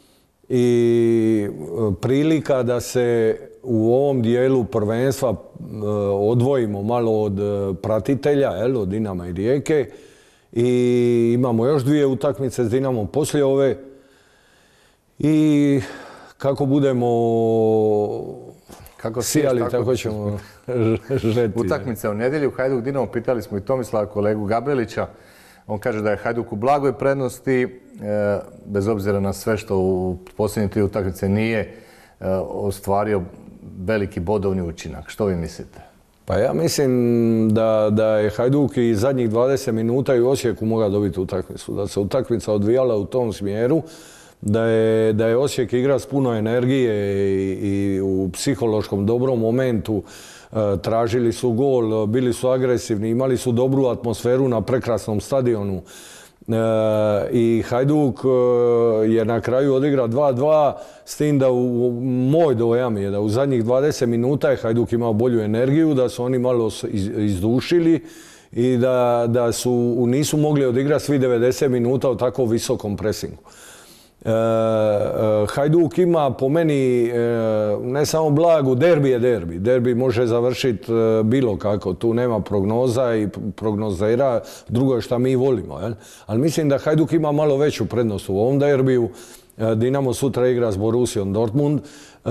i prilika da se u ovom dijelu prvenstva e, odvojimo malo od pratitelja, jel, od Dinama i Rijeke i imamo još dvije utakmice s Dinamom poslije ove i kako budemo Kako sijali, tako, tako ćemo žeti. Utakmice u nedjelju, Hajduk Dinamo, pitali smo i Tomislava kolegu Gabelića. On kaže da je Hajduk u blagoj prednosti, e, bez obzira na sve što u posljednje tri utakmice nije e, ostvario veliki bodovni učinak. Što vi mislite? Pa ja mislim da, da je Hajduk i zadnjih dvadeset minuta i u Osijeku mogao dobiti utakmicu. Da se utakmica odvijala u tom smjeru. Da je, da je Osijek igra s puno energije i, i u psihološkom dobrom momentu e, tražili su gol, bili su agresivni, imali su dobru atmosferu na prekrasnom stadionu. E, I Hajduk e, je na kraju odigrao dva dva, s tim da u, moj dojam je da u zadnjih dvadeset minuta je Hajduk imao bolju energiju, da su oni malo iz, izdušili i da, da su, nisu mogli odigrati svi devedeset minuta u tako visokom presingu. E, Hajduk ima po meni e, ne samo blagu, derbi je derbi. Derbi može završiti e, bilo kako, tu nema prognoza i prognozera, drugo je šta mi volimo. Jel? Ali mislim da Hajduk ima malo veću prednost u ovom derbiju. E, Dinamo sutra igra s Borussijom Dortmund. E,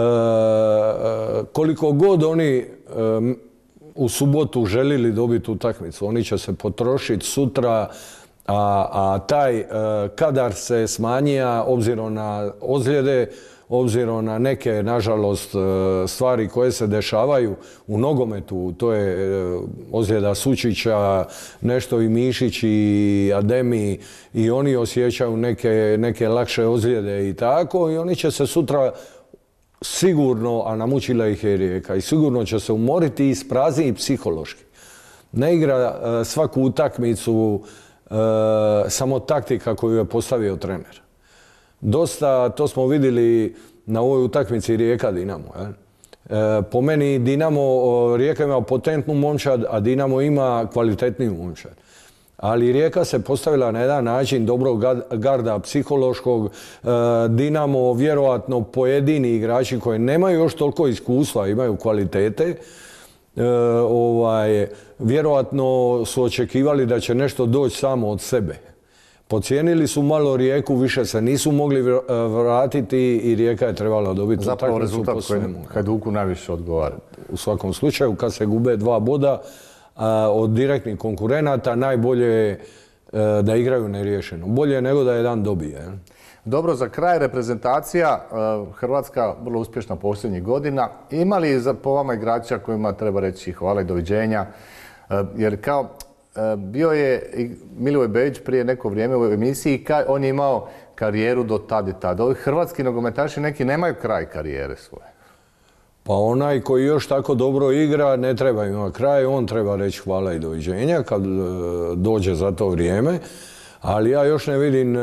koliko god oni e, u subotu želili dobiti utakmicu, oni će se potrošiti sutra. A, a taj e, kadar se smanjija obzirom na ozljede, obzirom na neke, nažalost, e, stvari koje se dešavaju u nogometu. To je e, ozljeda Sučića, nešto i Mišić i Ademi i oni osjećaju neke, neke lakše ozljede i tako i oni će se sutra sigurno, a namučila ih je Rijeka, i sigurno će se umoriti i isprazniti psihološki. Ne igra e, svaku utakmicu E, samo taktika koju je postavio trener. Dosta, to smo vidjeli na ovoj utakmici Rijeka Dinamo. E, po meni Dinamo, Rijeka ima potentnu momčad, a Dinamo ima kvalitetniju momčad. Ali Rijeka se postavila na jedan način dobrog garda psihološkog. E, Dinamo vjerojatno pojedini igrači koji nemaju još toliko iskustva, imaju kvalitete, E, ovaj, vjerojatno su očekivali da će nešto doći samo od sebe. Pocijenili su malo Rijeku, više se nisu mogli vratiti i Rijeka je trebala dobiti zapravo rezultat koji Hajduku najviše odgovara. U svakom slučaju, kad se gube dva boda a, od direktnih konkurenata, najbolje je a, da igraju neriješeno. Bolje nego da jedan dobije. Je. Dobro, za kraj reprezentacija, Hrvatska vrlo uspješna posljednjih godina. Ima li za, po vama igrača kojima treba reći hvala i doviđenja? Jer kao bio je Milivoj Bejić prije neko vrijeme u emisiji, on je imao karijeru do tad i tad. Ovi hrvatski nogometaši neki nemaju kraj karijere svoje. Pa onaj koji još tako dobro igra ne treba imati kraj, on treba reći hvala i doviđenja kad dođe za to vrijeme. Ali ja još ne vidim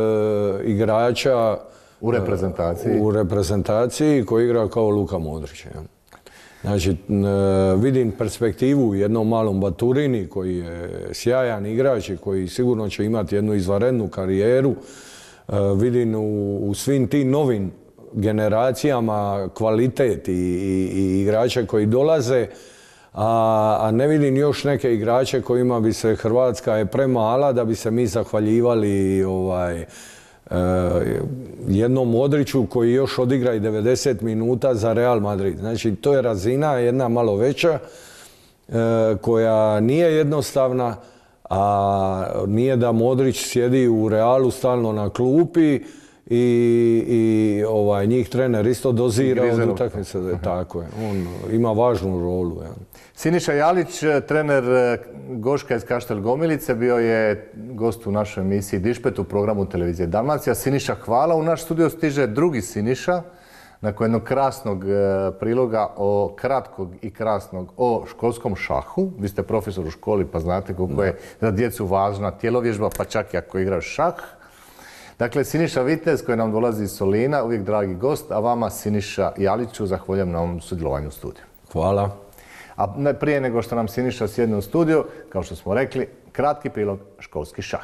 igrača u reprezentaciji, u reprezentaciji koji igra kao Luka Modrić. Znači, vidim perspektivu u jednom malom Baturini koji je sjajan igrač i koji sigurno će imati jednu izvanrednu karijeru. Vidim u svim tim novim generacijama kvalitet i, i, i igrače koji dolaze, a, a ne vidim još neke igrače kojima bi se Hrvatska je premala da bi se mi zahvaljivali ovaj, Uh, jednom Modriću koji još odigra i devedeset minuta za Real Madrid. Znači, to je razina jedna malo veća uh, koja nije jednostavna, a nije da Modrić sjedi u Realu stalno na klupi i, i ovaj, njih trener isto dozira od utakmice. Tako je. On ima važnu rolu. Ja. Siniša Jalić, trener Goška iz Kaštel Gomilice, bio je gost u našoj emisiji Dišpet u programu Televizije Dalmacija. Siniša, hvala. U naš studio stiže drugi Siniša, nakon jednog krasnog priloga o kratkog i krasnog o školskom šahu. Vi ste profesor u školi pa znate koliko je za djecu važna tjelovježba, pa čak i ako igraju šah. Dakle, Siniša Vitez koji nam dolazi iz Solina, uvijek dragi gost, a vama Siniša Jaliću zahvaljujem na ovom sudjelovanju u studiju. Hvala. A prije nego što nam Siniša sjedne u studiju, kao što smo rekli, kratki prilog školski šah.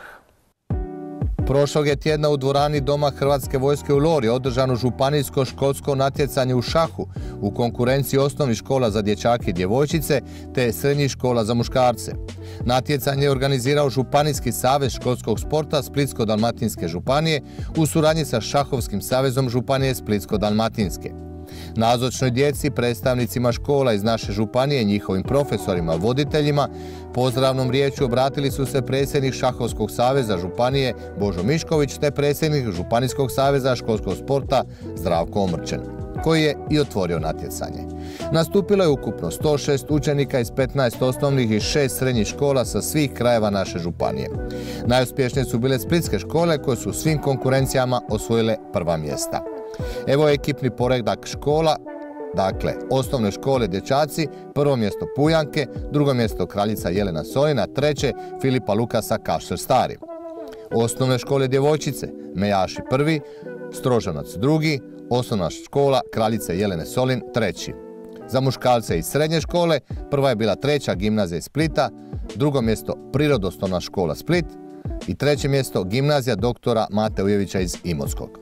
Prošlog je tjedna u dvorani Doma Hrvatske vojske u Lori održano županijsko školsko natjecanje u šahu u konkurenciji osnovnih škola za dječake i djevojčice te srednjih škola za muškarce. Natjecanje je organizirao Županijski savez školskog sporta Splitsko-dalmatinske županije u suradnji sa Šahovskim savezom županije Splitsko-dalmatinske. Nazočnoj djeci, predstavnicima škola iz naše županije, njihovim profesorima, voditeljima, pozdravnom riječju obratili su se predsjednik Šahovskog saveza županije Božo Mišković te predsjednik Županijskog saveza školskog sporta Zdravko Omrčen, koji je i otvorio natjecanje. Nastupilo je ukupno sto šest učenika iz petnaest osnovnih i šest srednjih škola sa svih krajeva naše županije. Najuspješnije su bile splitske škole koje su u svim konkurencijama osvojile prva mjesta. Evo je ekipni poredak škola, dakle osnovne škole dječaci, prvo mjesto Pujanke, drugo mjesto Kraljica Jelena Solina, treće Filipa Lukasa Kaštel Stari. Osnovne škole djevojčice, Mejaši prvi, Strožanac drugi, osnovna škola Kraljice Jelene Solin treći. Za muškarce iz srednje škole prva je bila treća gimnazija iz Splita, drugo mjesto Prirodoslovna škola Split i treće mjesto gimnazija doktora Mate Ujevića iz Imotskog.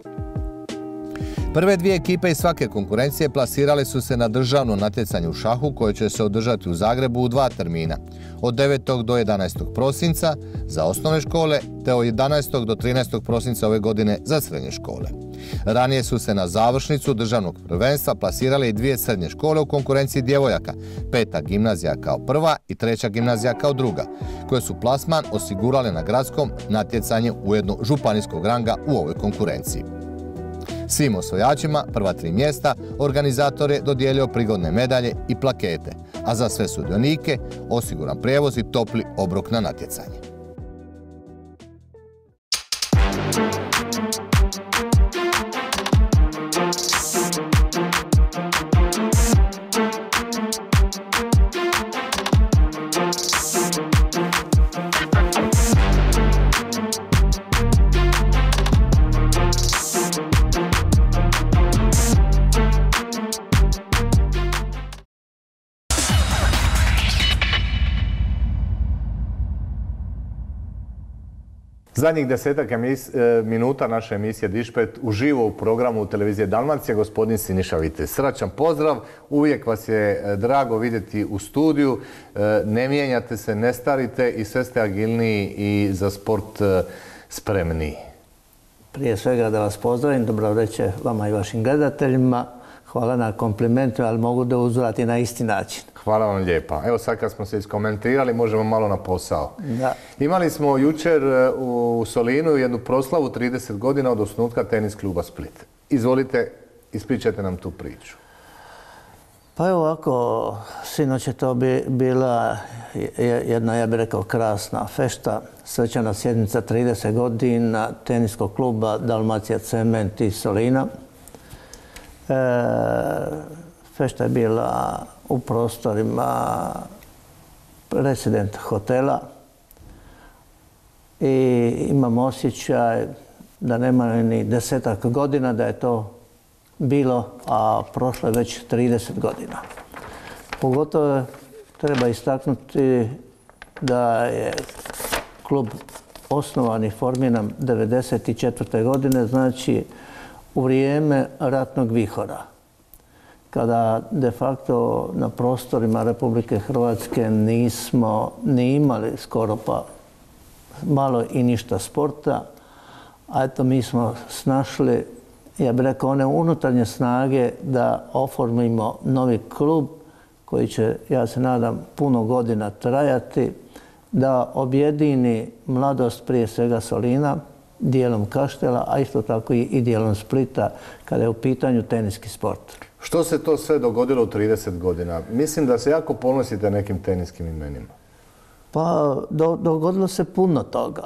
Prve dvije ekipe iz svake konkurencije plasirale su se na državno natjecanje u šahu koje će se održati u Zagrebu u dva termina, od devetog do jedanaestog prosinca za osnovne škole te od jedanaestog do trinaestog prosinca ove godine za srednje škole. Ranije su se na završnicu državnog prvenstva plasirale i dvije srednje škole u konkurenciji djevojaka, peta gimnazija kao prva i treća gimnazija kao druga, koje su plasman osigurale na gradskom natjecanju ujedno županijskog ranga u ovoj konkurenciji. Svim osvojačima prva tri mjesta organizator je dodijelio prigodne medalje i plakete, a za sve sudionike osiguran prijevoz i topli obrok na natjecanje. Zadnjih desetak minuta naše emisije Dišpet uživo u programu Televizije Dalmacija, gospodin Siniša Vitez. Srdačan pozdrav, uvijek vas je drago vidjeti u studiju, ne mijenjate se, ne starite i sve ste agilniji i za sport spremniji. Prije svega da vas pozdravim, dobro večer vama i vašim gledateljima. Hvala na komplimentu, ali mogu da uzvrati na isti način. Hvala vam lijepa. Evo sad kad smo se iskomentirali, možemo malo na posao. Da. Imali smo jučer u Solinu jednu proslavu trideset godina od osnutka tenis kluba Split. Izvolite, ispričajte nam tu priču. Pa evo ovako, sinoć je to bi, bila jedna, ja bih rekao, krasna fešta, svečana sjednica trideset godina teniskog kluba Dalmacija Cement iz Solina. E, fešta je bila u prostorima Resident hotela i imam osjećaj da nema ni desetak godina da je to bilo, a prošlo je već trideset godina. Pogotovo treba istaknuti da je klub osnovan i formiran devedeset četvrte godine, znači u vrijeme ratnog vihora, kada de facto na prostorima Republike Hrvatske nismo ni imali skoro pa malo i ništa sporta, a eto mi smo snašli, ja bih rekao, one unutarnje snage da oformimo novi klub koji će, ja se nadam, puno godina trajati, da objedini mladost prije svega Solina, dijelom Kaštela, a isto tako i dijelom Splita kada je u pitanju teniski sport. Što se to sve dogodilo u trideset godina? Mislim da se jako ponosite nekim teniskim imenima. Pa do, dogodilo se puno toga.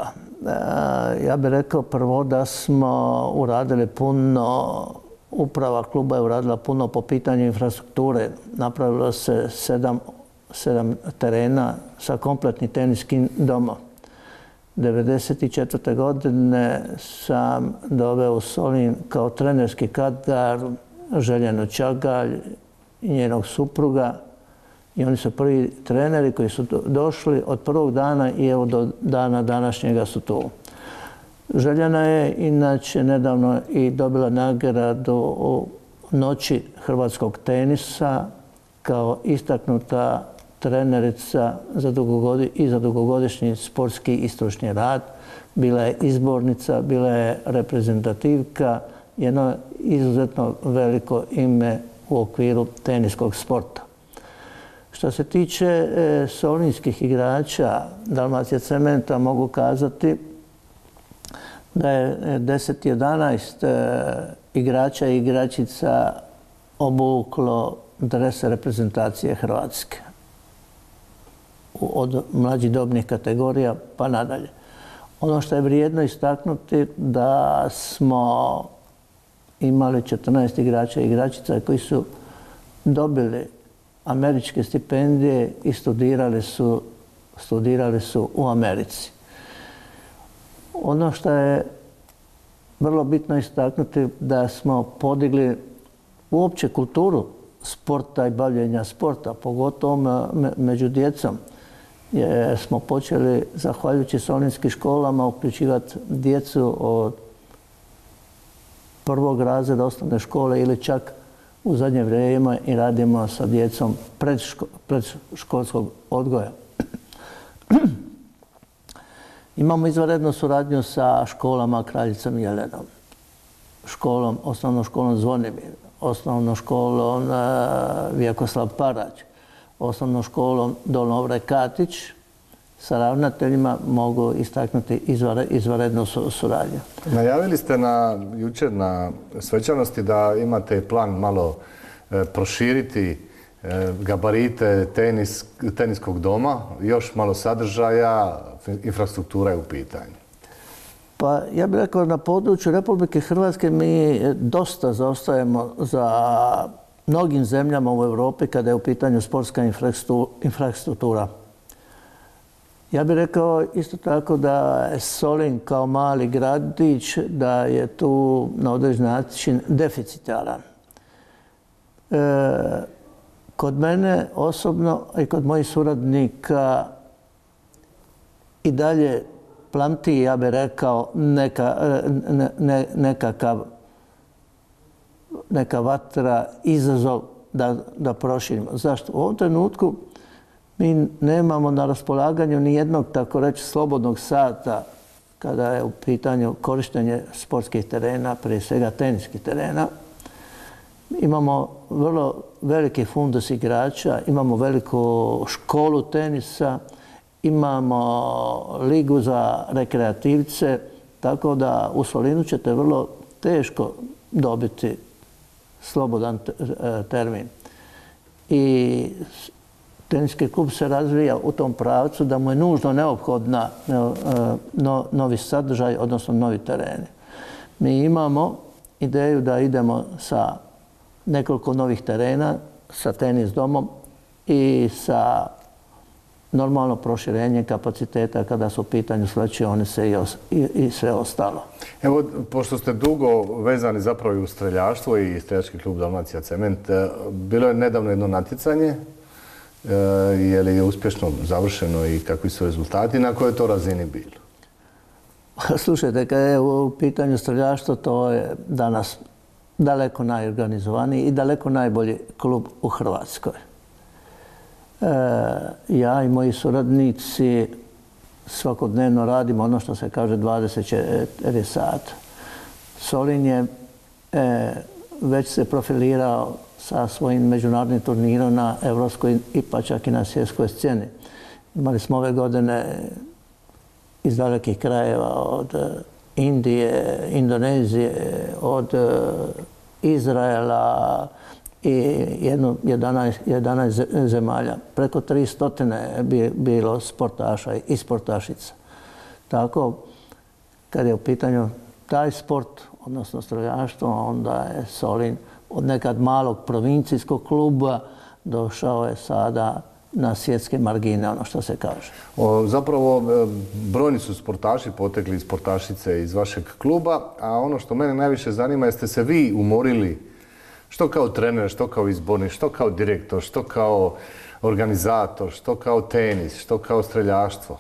E, ja bih rekao prvo da smo uradili puno, uprava kluba je uradila puno po pitanju infrastrukture. Napravilo se sedam, sedam terena sa kompletnim teniskim domom. devedeset četvrte godine sam doveo u Solin kao trenerski kadar Željenu Čagalj i njenog supruga. I oni su prvi treneri koji su došli od prvog dana i evo do dana današnjega su tu. Željena je inače nedavno i dobila nagradu u noći hrvatskog tenisa kao istaknuta trenerica za dugogodi, i za dugogodišnji sportski i stručni rad. Bila je izbornica, bila je reprezentativka, jedno izuzetno veliko ime u okviru teniskog sporta. Što se tiče e, solinskih igrača Dalmacija Cementa, mogu kazati da je deset jedanaest e, igrača i igračica obuklo dres reprezentacije Hrvatske. Od mlađih dobnih kategorija pa nadalje. Ono što je vrijedno istaknuti da smo imali četrnaest igrača i igračica koji su dobili američke stipendije i studirali su, studirali su u Americi. Ono što je vrlo bitno istaknuti da smo podigli uopće kulturu sporta i bavljenja sporta, pogotovo među djecom. Jer smo počeli, zahvaljujući solinskim školama, uključivati djecu od prvog razreda osnovne škole ili čak u zadnje vrijeme i radimo sa djecom predško, predškolskog odgoja. Imamo izvanrednu suradnju sa školama Kraljicom Jelenom, školom, osnovnom školom Zvonimir, osnovnom školom uh, Vjekoslav Parać, osnovnom školom Dolnovre Katić. Sa ravnateljima mogu istaknuti izvanrednu suradnju. Najavili ste na, jučer na svečanosti da imate plan malo e, proširiti e, gabarite tenis, teniskog doma, još malo sadržaja, infrastruktura je u pitanju. Pa ja bih rekao, na području Republike Hrvatske mi dosta zaostajemo za mnogim zemljama u Europi kada je u pitanju sportska infrastruktura. Ja bih rekao isto tako da je Solin kao mali gradić, da je tu na određen način deficitaran. E, kod mene osobno i kod mojih suradnika i dalje plamti, ja bih rekao, neka, ne, ne, nekakav, neka vatra, izazov da, da proširimo. Zašto? U ovom trenutku mi nemamo na raspolaganju ni jednog, tako reći, slobodnog sata kada je u pitanju korištenje sportskih terena, prije svega teniskih terena. Imamo vrlo veliki fundus igrača, imamo veliku školu tenisa, imamo ligu za rekreativce, tako da u Solinu ćete vrlo teško dobiti slobodan termin. i teniski klub se razvija u tom pravcu da mu je nužno neophodna novi sadržaj, odnosno novi tereni. Mi imamo ideju da idemo sa nekoliko novih terena, sa tenis domom i sa normalno proširenje kapaciteta kada su u pitanju svlačionice i, i, i sve ostalo. Evo, pošto ste dugo vezani zapravo i u streljaštvo i streljački klub Dalmacija Cement, bilo je nedavno jedno natjecanje, je li je uspješno završeno i kakvi su rezultati, na kojoj to razini bilo? Slušajte, kad je u pitanju streljaštvo, to je danas daleko najorganizovaniji i daleko najbolji klub u Hrvatskoj. Ja i moji suradnici svakodnevno radimo ono što se kaže dvadeset četiri sata. Solin je već se profilirao sa svojim međunarodnim turnirom na evropskoj i pa čak i na svjetskoj sceni. Imali smo ove godine iz dalekih krajeva od Indije, Indonezije, od Izraela i jedanaest zemalja. Preko tristo je bilo sportaša i sportašica. Tako, kad je u pitanju taj sport, odnosno streljaštvo, onda je Solin od nekad malog provincijskog kluba došao je sada na svjetske margine, ono što se kaže. O, zapravo, brojni su sportaši potekli iz sportašice iz vašeg kluba, a ono što mene najviše zanima jeste se vi umorili, što kao trener, što kao izbornik, što kao direktor, što kao organizator, što kao tenis, što kao streljaštvo.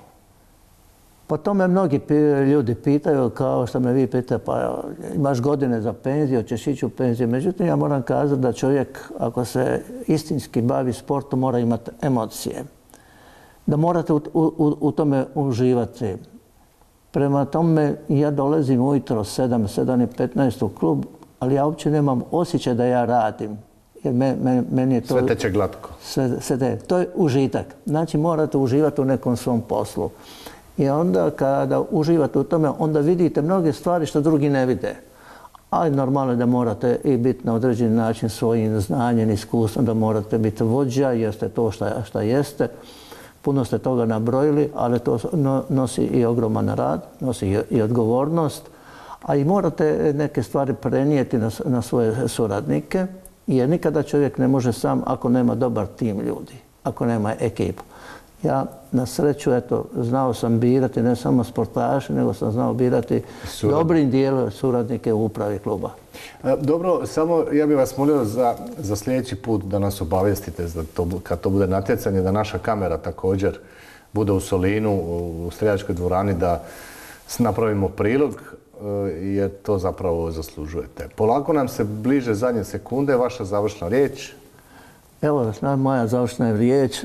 Po tome mnogi ljudi pitaju, kao što me vi pitate, pa imaš godine za penziju, ćeš ići u penziju. Međutim, ja moram kazati da čovjek, ako se istinski bavi sportom, mora imati emocije. Da morate u, u, u tome uživati. Prema tome, ja dolazim ujutro sedam, sedam i petnaest u klub, ali ja uopće nemam osjećaj da ja radim. Jer me, me, meni je to... Sve teče glatko. Sve, sve te, to je užitak. Znači, morate uživati u nekom svom poslu. I onda kada uživate u tome, onda vidite mnoge stvari što drugi ne vide. Ali normalno je da morate i biti na određeni način svojim znanjem, iskustvom, da morate biti vođa, jer ste to šta, šta jeste. Puno ste toga nabrojili, ali to nosi i ogroman rad, nosi i, i odgovornost. A i morate neke stvari prenijeti na, na svoje suradnike, jer nikada čovjek ne može sam ako nema dobar tim ljudi, ako nema ekipu. Ja na sreću, eto, znao sam birati ne samo sportaše, nego sam znao birati Suradnik. dobrim dijelom suradnike u upravi kluba. Dobro, samo ja bih vas molio za, za sljedeći put da nas obavijestite da to, kad to bude natjecanje, da naša kamera također bude u Solinu, u streljačkoj dvorani, da napravimo prilog, jer to zapravo zaslužujete. Polako nam se bliže zadnje sekunde, vaša završna riječ. Evo, moja završna riječ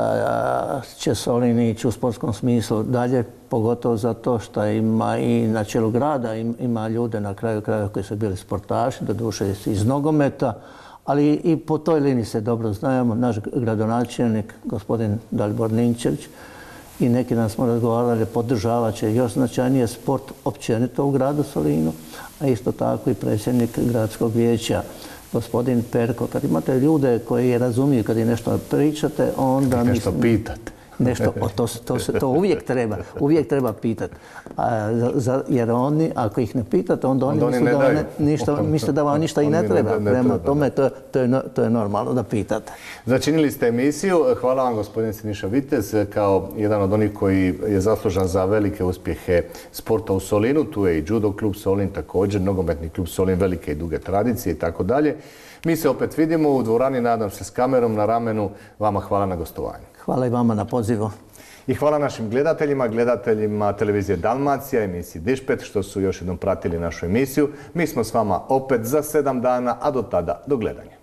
da će Solin ići u sportskom smislu dalje, pogotovo zato što ima i na čelu grada ima ljude na kraju kraja koji su bili sportaši, doduše iz nogometa, ali i po toj liniji se dobro znamo. Naš gradonačelnik, gospodin Dalibor Ninčević, i neki dan smo razgovarali, podržavat će još značajnije sport općenito u gradu Solinu, a isto tako i predsjednik gradskog vijeća, gospodin Perko. Kad imate ljude koji razumiju kad je nešto pričate, onda... Nešto pitate. Nešto, to, to, to, to uvijek treba, uvijek treba pitati. A, za, jer oni, ako ih ne pitate, onda oni, onda misle, oni da ne, ništa, misle da vam ništa i ne treba. Ne, ne Prema treba, tome, to, to, je, to je normalno da pitate. Začinili ste emisiju. Hvala vam, gospodin Siniša Vitez, kao jedan od onih koji je zaslužan za velike uspjehe sporta u Solinu. Tu je i judo klub Solin, također nogometni klub Solin, velike i duge tradicije i tako dalje. Mi se opet vidimo u dvorani, nadam se s kamerom na ramenu. Vama hvala na gostovanju. Hvala i vama na pozivu. I hvala našim gledateljima, gledateljima televizije Dalmacija, emisiji Dišpet, što su još jednom pratili našu emisiju. Mi smo s vama opet za sedam dana, a do tada do gledanja.